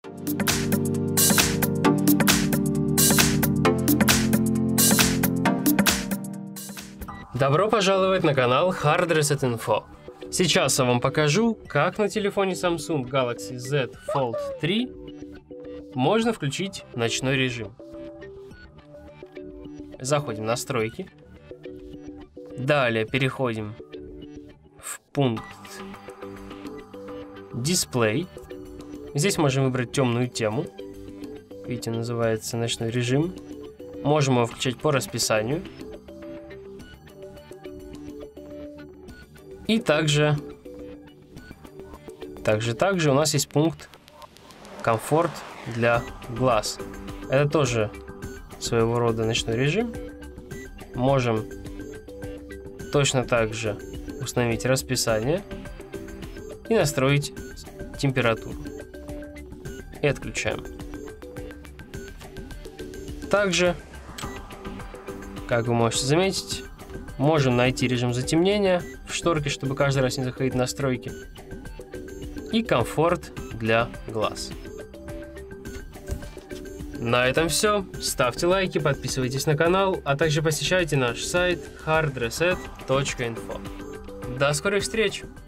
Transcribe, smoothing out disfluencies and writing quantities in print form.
Добро пожаловать на канал Hard Reset Info. Сейчас я вам покажу, как на телефоне Samsung Galaxy Z Fold 3 можно включить ночной режим. Заходим в настройки. Далее переходим в пункт Display. Здесь можем выбрать темную тему. Видите, называется ночной режим. Можем его включать по расписанию. И также у нас есть пункт комфорт для глаз. Это тоже своего рода ночной режим. Можем точно так же установить расписание и настроить температуру. И отключаем. Также, как вы можете заметить, можем найти режим затемнения в шторке, чтобы каждый раз не заходить в настройки. И комфорт для глаз. На этом все. Ставьте лайки, подписывайтесь на канал, а также посещайте наш сайт hardreset.info. До скорых встреч!